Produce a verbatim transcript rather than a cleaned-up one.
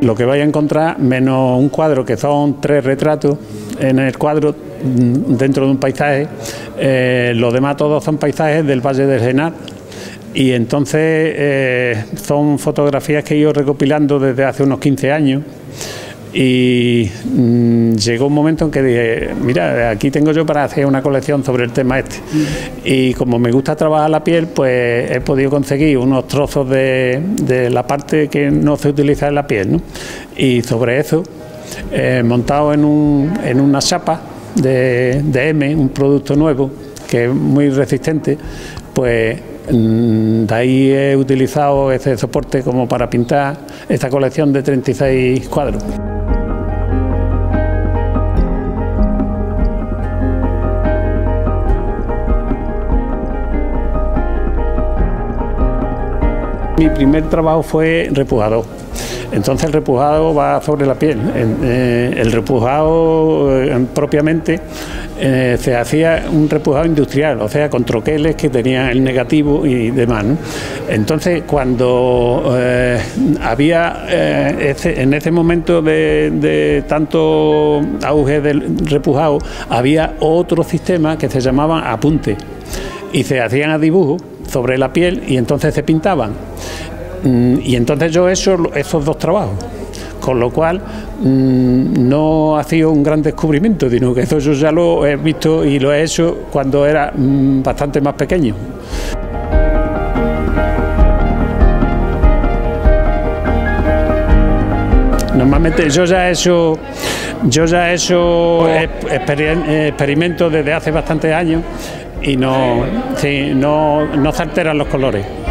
Lo que vais a encontrar, menos un cuadro que son tres retratos en el cuadro dentro de un paisaje, eh, los demás todos son paisajes del Valle del Genat. Y entonces eh, son fotografías que he ido recopilando desde hace unos quince años y mmm, llegó un momento en que dije, mira, aquí tengo yo para hacer una colección sobre el tema este. Y como me gusta trabajar la piel, pues he podido conseguir unos trozos de, de la parte que no se utiliza en la piel, ¿no? Y sobre eso, eh, montado en, un, en una chapa de, de M, un producto nuevo que es muy resistente, pues de ahí he utilizado ese soporte como para pintar esta colección de treinta y seis cuadros. Mi primer trabajo fue repujador. Entonces el repujado va sobre la piel. El repujado propiamente eh, se hacía un repujado industrial, o sea, con troqueles que tenían el negativo y demás, ¿no? Entonces, cuando eh, había eh, ese, en ese momento de, de tanto auge del repujado, había otro sistema que se llamaban apuntes y se hacían a dibujo sobre la piel y entonces se pintaban. Y entonces yo he hecho esos dos trabajos, con lo cual mmm, no ha sido un gran descubrimiento, sino que eso yo ya lo he visto y lo he hecho cuando era mmm, bastante más pequeño. Normalmente yo ya he hecho, yo ya he hecho exper experimentos desde hace bastantes años y no, sí, no, no se alteran los colores.